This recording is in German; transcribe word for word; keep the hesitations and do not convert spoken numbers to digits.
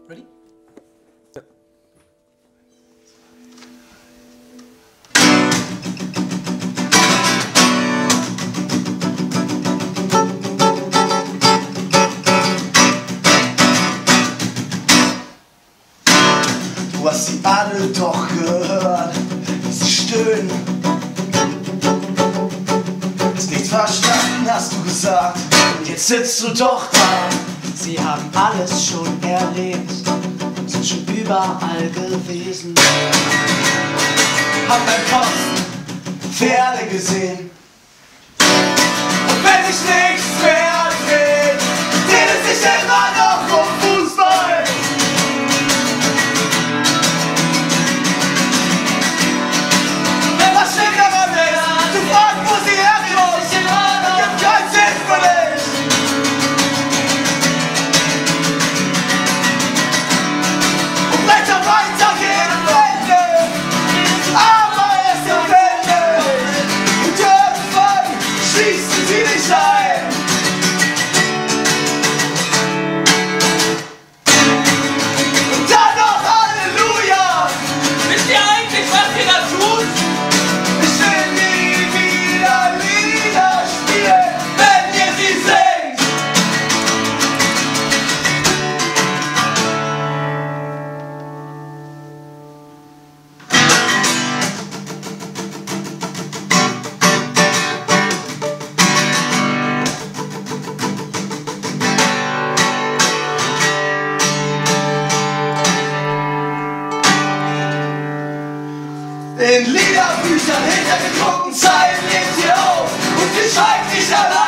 Ready? Ja. Du hast sie alle doch gehört, wie sie stöhnen. Hast nichts verstanden, hast du gesagt, und jetzt sitzt du doch da. Sie haben alles schon erlebt, sind schon überall gewesen. Hab beim Kosten Pferde gesehen. Und wenn sich nichts mehr dreht, dreht es sich immer noch um Fußball. Wenn was schlimm daran ist, du fragst, wo sie herkommt, ich hab keinen Sinn für dich. Und weiter, weiter gehen Wände, aber es sind Wände. Und irgendwann schließen sie dich ein. Und dann noch Halleluja. Wisst ihr eigentlich, was ihr da tut? Ich will nie wieder Lieder spielen, wenn ihr sie singt. In Liederbüchern hinter gedruckten Zeilen lebt ihr auf und ihr schreibt nicht allein.